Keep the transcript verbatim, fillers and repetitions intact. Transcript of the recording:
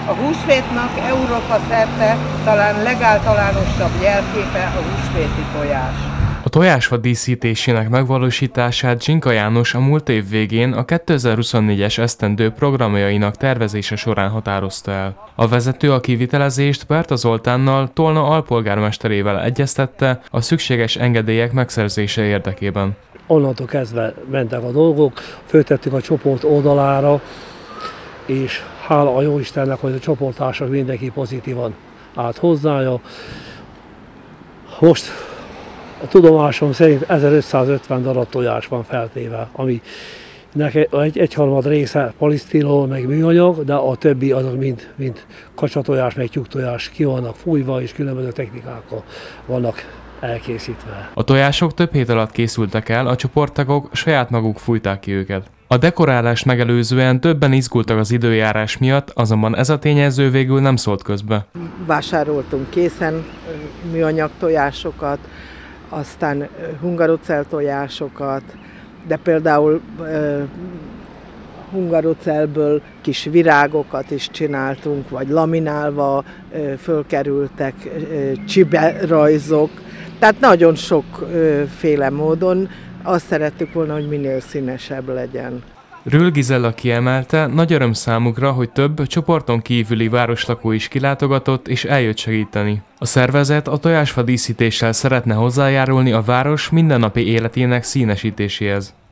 A húsvétnak Európa szerte talán legáltalánosabb jelképe a húsvéti tojás. A tojásfa díszítésének megvalósítását Zsinka János a múlt év végén a kétezer-huszonnégyes esztendő programjainak tervezése során határozta el. A vezető a kivitelezést Berta Zoltánnal, Tolna alpolgármesterével egyeztette a szükséges engedélyek megszerzése érdekében. Onnantól kezdve mentek a dolgok, föltettük a csoport oldalára, és hála a Jóistennek, hogy a csoporttársak mindenki pozitívan állt hozzája. Most a tudomásom szerint ezerötszázötven darab tojás van feltéve, ami egy egyharmad része polisztirol, meg műanyag, de a többi azok mind, mind kacsatojás, meg tyúktojás ki vannak fújva, és különböző technikákkal vannak elkészítve. A tojások több hét alatt készültek el, a csoporttagok saját maguk fújták ki őket. A dekorálást megelőzően többen izgultak az időjárás miatt, azonban ez a tényező végül nem szólt közbe. Vásároltunk készen műanyag tojásokat, aztán hungarocell tojásokat, de például uh, hungarocellből kis virágokat is csináltunk, vagy laminálva uh, fölkerültek uh, csiberajzok. Tehát nagyon sokféle módon azt szerettük volna, hogy minél színesebb legyen. Rühl Gizella kiemelte, nagy öröm számukra, hogy több csoporton kívüli városlakó is kilátogatott és eljött segíteni. A szervezet a tojásfa díszítéssel szeretne hozzájárulni a város mindennapi életének színesítéséhez.